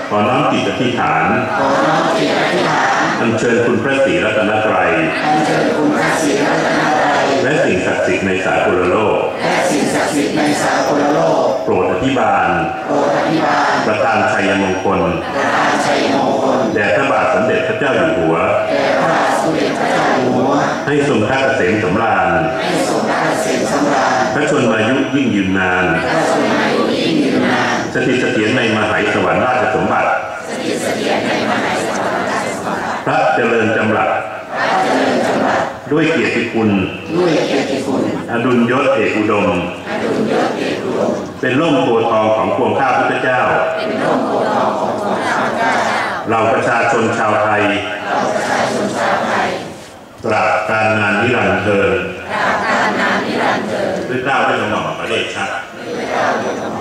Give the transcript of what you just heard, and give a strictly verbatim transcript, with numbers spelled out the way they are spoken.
ขอน้อมจิตอธิษฐานขอน้อมจิตอธิษฐานอัญเชิญคุณพระศรีรัตนตรัยอัญเชิญคุณพระศรีรัตนตรัยและสิ่งศักดิ์สิทธิ์ในสากลโลกและสิ่งศักดิ์สิทธิ์ในสากลโลกโปรดอภิบาลโปรดอภิบาลประทานชัยมงคลประทานชัยมงคลแด่พระบาทสมเด็จพระเจ้าอยู่หัวแด่พระบาทสมเด็จพระเจ้าอยู่หัวให้ทรงพระเกษมสำราญให้ทรงพระเกษมสำราญพระชนมายุยิ่งยืนนานพระชนมายุยิ่งยืนนานสถิตเสถียรในมหาสวรรค์ราชสมบัติสถิตเสถียรในมหาสวรรค์ราชสมบัติพระเจริญจำรัดพระเจริญจำรัดด้วยเกียรติคุณด้วยเกียรติคุณอดุลยศเอกอุดมอดุลยศเอกอุดมเป็นร่มโพธิ์ทองของปวงข้าพุทธเจ้าเป็นร่มโพธิ์ทองของปวงข้าพุทธเจ้าเราประชาชนชาวไทยเราประชาชนชาวไทยตราบกาลนานนิรันดร์เทอญตราบกาลนานนิรันดร์เทอญด้วยเกล้าด้วยกระหม่อมพระเดชะด้วยเกล้าด้วยกระหม่อม